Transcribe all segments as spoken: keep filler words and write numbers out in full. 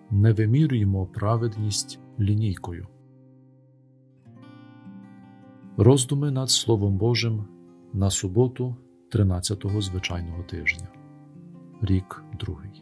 не вимірюємо праведність лінійкою. Роздуми над Словом Божим на суботу тринадцятого звичайного тижня. Рік другий.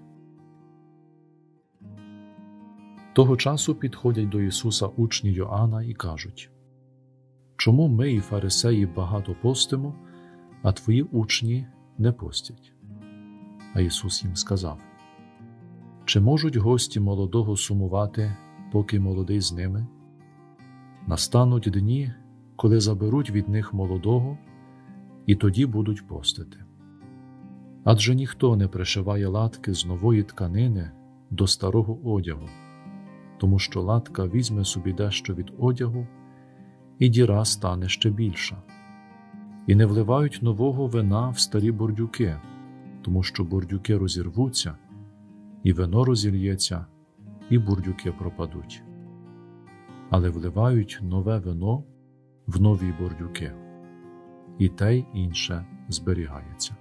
Того часу підходять до Ісуса учні Йоанна і кажуть: «Чому ми і фарисеї багато постимо, а твої учні не постять?» А Ісус їм сказав: «Чи можуть гості молодого сумувати, поки молодий з ними? Настануть дні, коли заберуть від них молодого, і тоді будуть постити. Адже ніхто не пришиває латки з нової тканини до старого одягу, тому що латка візьме собі дещо від одягу, і діра стане ще більша. І не вливають нового вина в старі бурдюки, тому що бурдюки розірвуться, і вино розільється, і бурдюки пропадуть. Але вливають нове вино в нові бурдюки, і те й інше зберігається».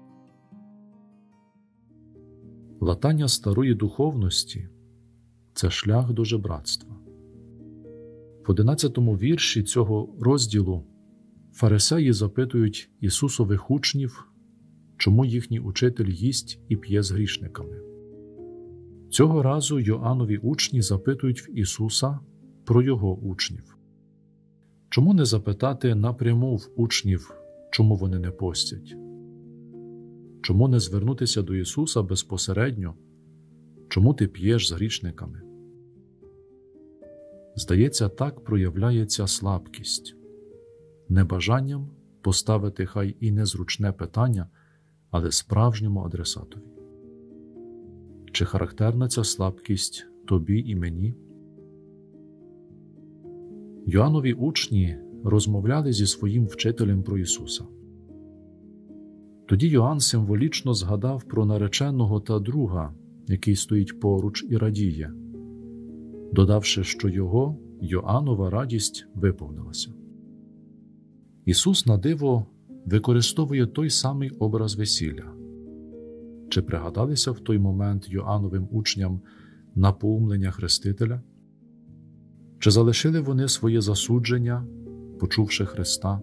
Латання старої духовності – це шлях до жебрацтва. В одинадцятому вірші цього розділу фарисеї запитують Ісусових учнів, чому їхній учитель їсть і п'є з грішниками. Цього разу Йоаннові учні запитують в Ісуса про Його учнів. Чому не запитати напряму в учнів, чому вони не постять? Чому не звернутися до Ісуса безпосередньо? Чому ти п'єш з грішниками? Здається, так проявляється слабкість. Небажанням поставити хай і незручне питання, але справжньому адресатові. Чи характерна ця слабкість тобі і мені? Йоаннові учні розмовляли зі своїм вчителем про Ісуса. Тоді Йоанн символічно згадав про нареченого та друга, який стоїть поруч і радіє, додавши, що його, Йоаннова радість виповнилася. Ісус на диво використовує той самий образ весілля. Чи пригадалися в той момент Йоанновим учням напоумлення Хрестителя? Чи залишили вони своє засудження, почувши Христа?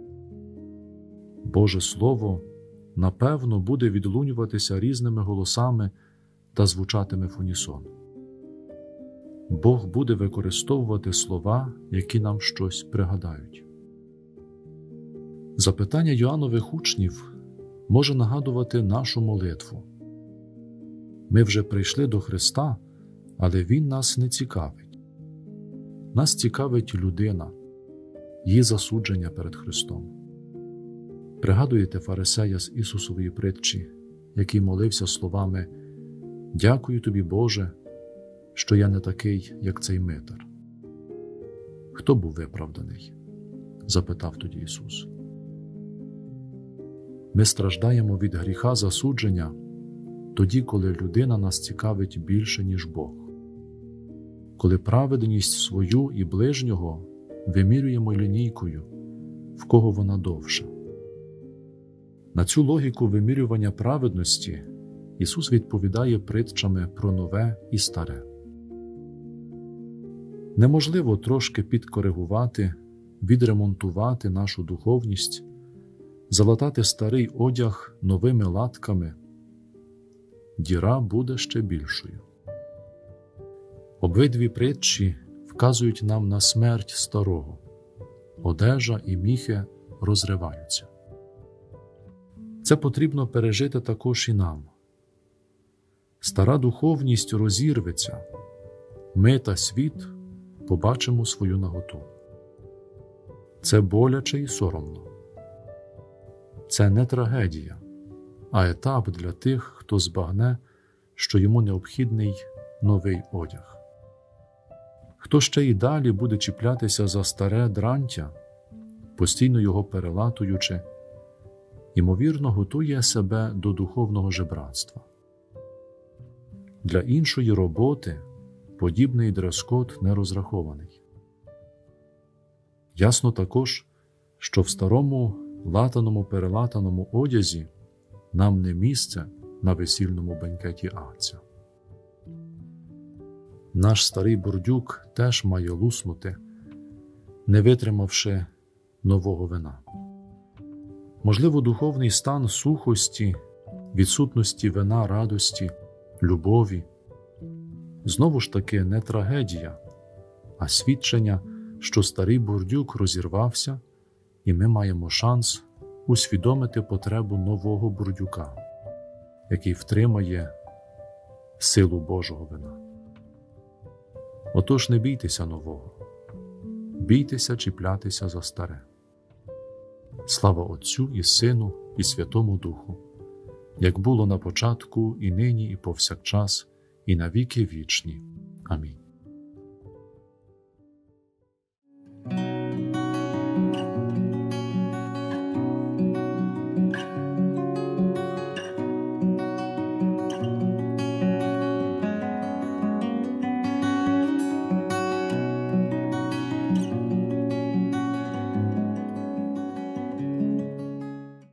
Боже Слово, напевно, буде відлунюватися різними голосами та звучатиме в унісон. Бог буде використовувати слова, які нам щось пригадають. Запитання Йоаннових учнів може нагадувати нашу молитву. Ми вже прийшли до Христа, але Він нас не цікавить. Нас цікавить людина, її засудження перед Христом. Пригадуєте фарисея з Ісусової притчі, який молився словами: «Дякую тобі, Боже, що я не такий, як цей митар». Хто був виправданий? Запитав тоді Ісус. Ми страждаємо від гріха засудження тоді, коли людина нас цікавить більше, ніж Бог. Коли праведність свою і ближнього вимірюємо лінійкою, в кого вона довша. На цю логіку вимірювання праведності Ісус відповідає притчами про нове і старе. Неможливо трошки підкоригувати, відремонтувати нашу духовність, залатати старий одяг новими латками. Діра буде ще більшою. Обидві притчі вказують нам на смерть старого. Одежа і міхи розриваються. Це потрібно пережити також і нам. Стара духовність розірветься. Ми та світ побачимо свою наготу. Це боляче і соромно. Це не трагедія, а етап для тих, хто збагне, що йому необхідний новий одяг. Хто ще й далі буде чіплятися за старе дрантя, постійно його перелатуючи, ймовірно, готує себе до духовного жебрацтва. Для іншої роботи подібний дрес-код не розрахований. Ясно також, що в старому латаному-перелатаному одязі нам не місце на весільному бенкеті Агця. Наш старий бурдюк теж має луснути, не витримавши нового вина. Можливо, духовний стан сухості, відсутності вина радості, любові знову ж таки не трагедія, а свідчення, що старий бурдюк розірвався, і ми маємо шанс усвідомити потребу нового бурдюка, який втримає силу Божого вина. Отож не бійтеся нового, бійтеся чіплятися за старе. Слава Отцю і Сину і Святому Духу, як було на початку, і нині, і повсякчас, і на віки вічні. Амінь.